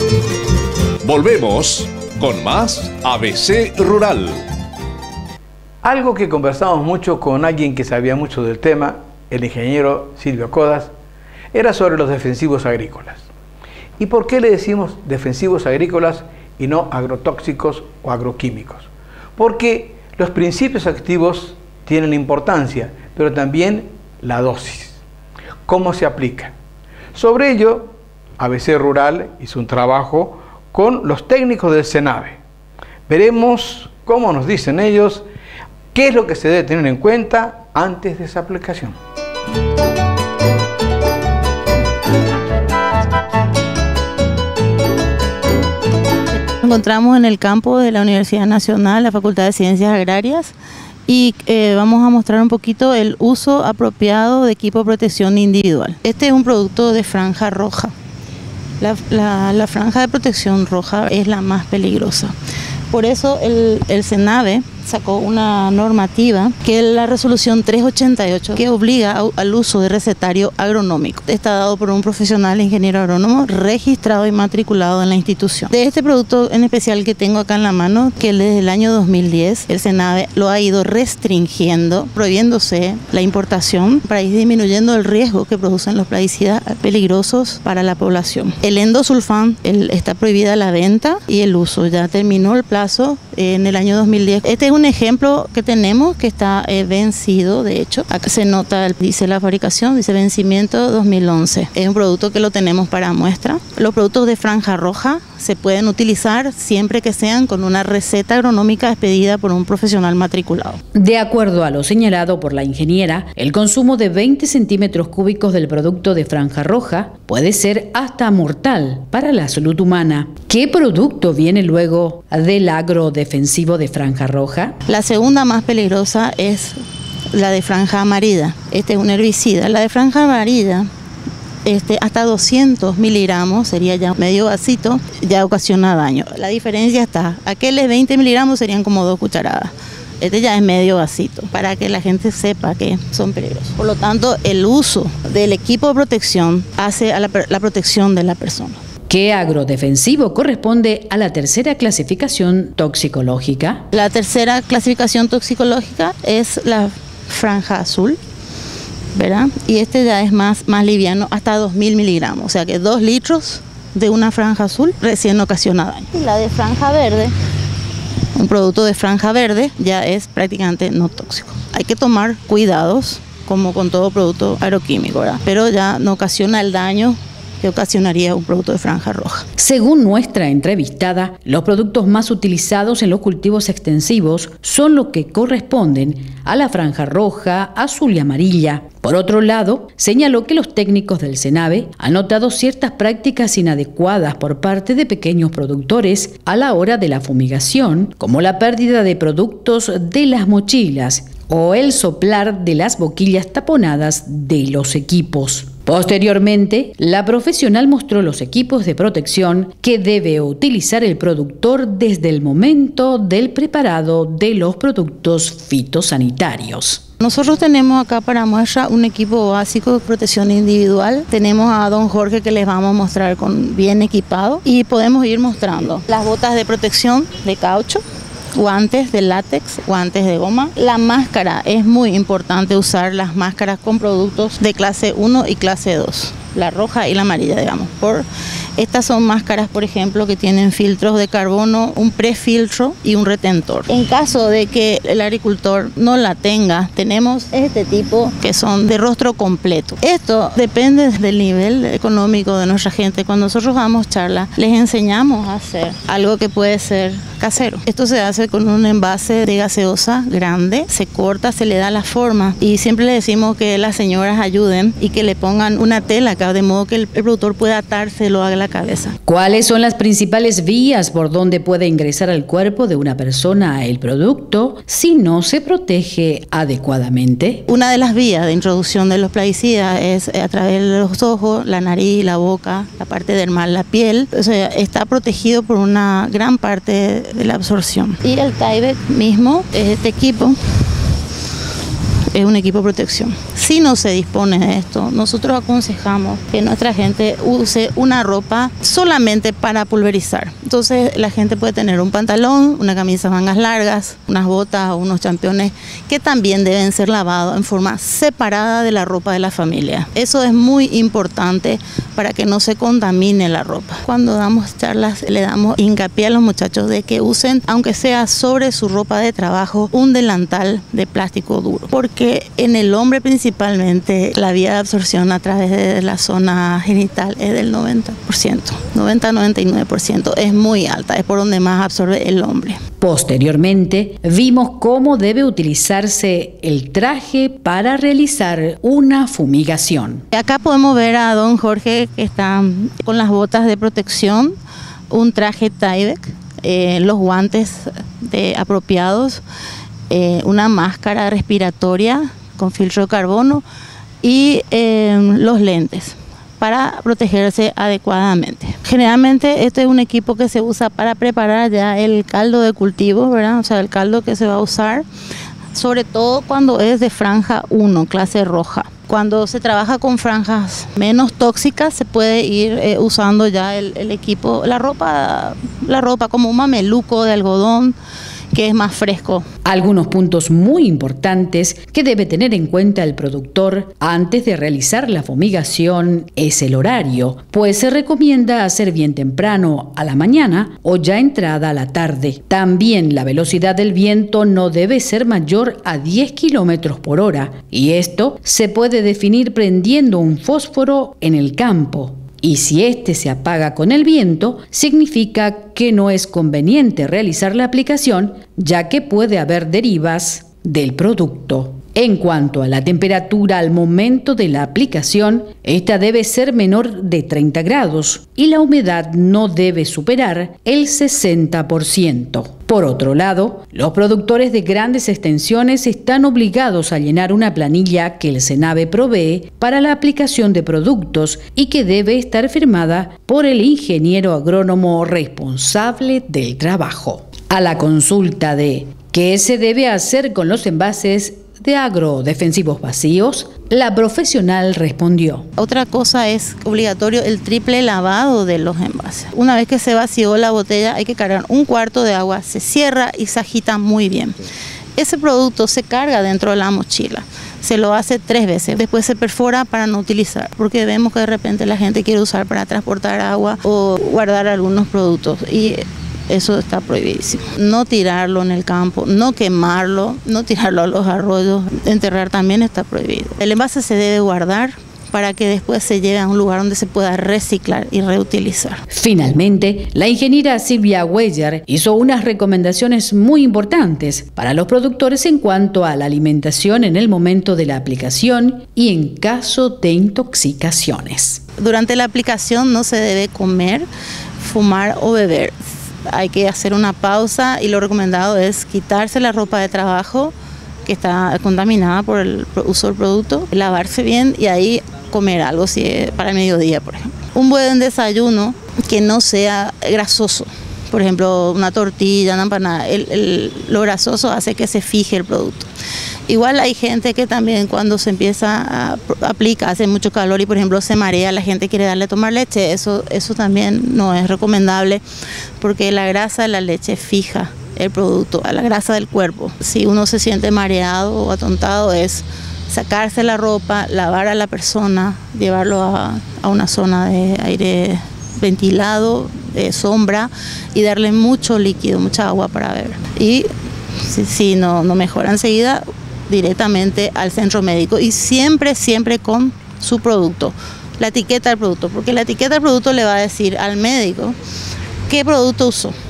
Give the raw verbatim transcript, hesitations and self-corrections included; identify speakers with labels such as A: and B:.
A: Volvemos con más A B C Rural.
B: Algo que conversamos mucho con alguien que sabía mucho del tema, el ingeniero Silvio Codas, era sobre los defensivos agrícolas. ¿Y por qué le decimos defensivos agrícolas y no agrotóxicos o agroquímicos? Porque los principios activos tienen importancia, pero también la dosis. ¿Cómo se aplica? Sobre ello, A B C Rural hizo un trabajo con los técnicos del SENAVE. Veremos cómo nos dicen ellos qué es lo que se debe tener en cuenta antes de esa aplicación.
C: Nos encontramos en el campo de la Universidad Nacional, la Facultad de Ciencias Agrarias, y eh, vamos a mostrar un poquito el uso apropiado de equipo de protección individual. Este es un producto de franja roja. La, la, la franja de protección roja es la más peligrosa. Por eso el, el SENAVE sacó una normativa que es la resolución trescientos ochenta y ocho que obliga a, al uso de recetario agronómico. Está dado por un profesional ingeniero agrónomo registrado y matriculado en la institución. De este producto en especial que tengo acá en la mano, que desde el año dos mil diez el SENAVE lo ha ido restringiendo, prohibiéndose la importación para ir disminuyendo el riesgo que producen los plaguicidas peligrosos para la población. El endosulfán el, está prohibida la venta y el uso. Ya terminó el plazo en el año dos mil diez. Este es un ejemplo que tenemos que está eh, vencido, de hecho. Acá se nota, dice la fabricación, dice vencimiento dos mil once. Es un producto que lo tenemos para muestra. Los productos de franja roja se pueden utilizar siempre que sean con una receta agronómica expedida por un profesional matriculado.
D: De acuerdo a lo señalado por la ingeniera, el consumo de veinte centímetros cúbicos del producto de franja roja puede ser hasta mortal para la salud humana. ¿Qué producto viene luego del agrodefensivo de franja roja?
C: La segunda más peligrosa es la de franja amarilla. Este es un herbicida. La de franja amarilla, este, hasta doscientos miligramos, sería ya medio vasito, ya ocasiona daño. La diferencia está, aquellos veinte miligramos serían como dos cucharadas. Este ya es medio vasito, para que la gente sepa que son peligrosos. Por lo tanto, el uso del equipo de protección hace a la, la protección de la persona.
D: ¿Qué agrodefensivo corresponde a la tercera clasificación toxicológica?
C: La tercera clasificación toxicológica es la franja azul, ¿verdad? Y este ya es más, más liviano, hasta dos mil miligramos, o sea que dos litros de una franja azul recién ocasiona daño. La de franja verde, un producto de franja verde, ya es prácticamente no tóxico. Hay que tomar cuidados, como con todo producto agroquímico, ¿verdad? Pero ya no ocasiona el daño que ocasionaría un producto de franja roja.
D: Según nuestra entrevistada, los productos más utilizados en los cultivos extensivos son los que corresponden a la franja roja, azul y amarilla. Por otro lado, señaló que los técnicos del SENAVE han notado ciertas prácticas inadecuadas por parte de pequeños productores a la hora de la fumigación, como la pérdida de productos de las mochilas o el soplar de las boquillas taponadas de los equipos. Posteriormente, la profesional mostró los equipos de protección que debe utilizar el productor desde el momento del preparado de los productos fitosanitarios.
C: Nosotros tenemos acá para muestra un equipo básico de protección individual. Tenemos a don Jorge que les vamos a mostrar con bien equipado y podemos ir mostrando las botas de protección de caucho, guantes de látex, guantes de goma. La máscara, es muy importante usar las máscaras con productos de clase uno y clase dos, la roja y la amarilla, digamos. Por, estas son máscaras, por ejemplo, que tienen filtros de carbono, un prefiltro y un retentor. En caso de que el agricultor no la tenga, tenemos este tipo que son de rostro completo. Esto depende del nivel económico de nuestra gente. Cuando nosotros damos charla, les enseñamos a hacer algo que puede ser casero. Esto se hace con un envase de gaseosa grande, se corta, se le da la forma y siempre le decimos que las señoras ayuden y que le pongan una tela acá de modo que el, el productor pueda atárselo a la cabeza.
D: ¿Cuáles son las principales vías por donde puede ingresar al cuerpo de una persona el producto si no se protege adecuadamente?
C: Una de las vías de introducción de los plaguicidas es a través de los ojos, la nariz, la boca, la parte dermal, la piel. O sea, está protegido por una gran parte de la absorción. Y el Tyvek mismo, este equipo, es un equipo de protección. Si no se dispone de esto, nosotros aconsejamos que nuestra gente use una ropa solamente para pulverizar. Entonces la gente puede tener un pantalón, una camisa mangas largas, unas botas o unos championes que también deben ser lavados en forma separada de la ropa de la familia. Eso es muy importante para que no se contamine la ropa. Cuando damos charlas le damos hincapié a los muchachos de que usen, aunque sea sobre su ropa de trabajo, un delantal de plástico duro, porque en el hombre principalmente la vía de absorción a través de la zona genital es del noventa por ciento, noventa a noventa y nueve por ciento, es muy alta, es por donde más absorbe el hombre.
D: Posteriormente, vimos cómo debe utilizarse el traje para realizar una fumigación.
C: Acá podemos ver a don Jorge que está con las botas de protección, un traje Tyvek, eh, los guantes de, apropiados, eh, una máscara respiratoria con filtro de carbono y eh, los lentes para protegerse adecuadamente. Generalmente este es un equipo que se usa para preparar ya el caldo de cultivo, ¿verdad? O sea, el caldo que se va a usar, sobre todo cuando es de franja uno, clase roja. Cuando se trabaja con franjas menos tóxicas se puede ir eh, usando ya el, el equipo, la ropa, la ropa como un mameluco de algodón, que es más fresco.
D: Algunos puntos muy importantes que debe tener en cuenta el productor antes de realizar la fumigación es el horario, pues se recomienda hacer bien temprano a la mañana o ya entrada a la tarde. También la velocidad del viento no debe ser mayor a diez kilómetros por hora y esto se puede definir prendiendo un fósforo en el campo. Y si éste se apaga con el viento, significa que no es conveniente realizar la aplicación, ya que puede haber derivas del producto. En cuanto a la temperatura al momento de la aplicación, esta debe ser menor de treinta grados y la humedad no debe superar el sesenta por ciento. Por otro lado, los productores de grandes extensiones están obligados a llenar una planilla que el SENAVE provee para la aplicación de productos y que debe estar firmada por el ingeniero agrónomo responsable del trabajo. A la consulta de ¿qué se debe hacer con los envases de agrodefensivos vacíos?, la profesional respondió:
C: otra cosa es obligatorio el triple lavado de los envases. Una vez que se vació la botella hay que cargar un cuarto de agua, se cierra y se agita muy bien. Ese producto se carga dentro de la mochila, se lo hace tres veces, después se perfora para no utilizar, porque vemos que de repente la gente quiere usar para transportar agua o guardar algunos productos y eso está prohibidísimo. No tirarlo en el campo, no quemarlo, no tirarlo a los arroyos, enterrar también está prohibido. El envase se debe guardar para que después se lleve a un lugar donde se pueda reciclar y reutilizar.
D: Finalmente, la ingeniera Silvia Weyer hizo unas recomendaciones muy importantes para los productores en cuanto a la alimentación en el momento de la aplicación y en caso de intoxicaciones.
C: Durante la aplicación no se debe comer, fumar o beber. Hay que hacer una pausa y lo recomendado es quitarse la ropa de trabajo que está contaminada por el uso del producto, lavarse bien y ahí comer algo si es para el mediodía, por ejemplo. Un buen desayuno que no sea grasoso, por ejemplo, una tortilla, una empanada, el, el, lo grasoso hace que se fije el producto. Igual hay gente que también cuando se empieza a aplica, hace mucho calor y por ejemplo se marea, la gente quiere darle a tomar leche, eso, eso también no es recomendable porque la grasa de la leche fija el producto a la grasa del cuerpo. Si uno se siente mareado o atontado es sacarse la ropa, lavar a la persona, llevarlo a, a una zona de aire ventilado, de sombra y darle mucho líquido, mucha agua para beber. Y si, si no, no mejora enseguida, directamente al centro médico y siempre, siempre con su producto, la etiqueta del producto, porque la etiqueta del producto le va a decir al médico qué producto usó.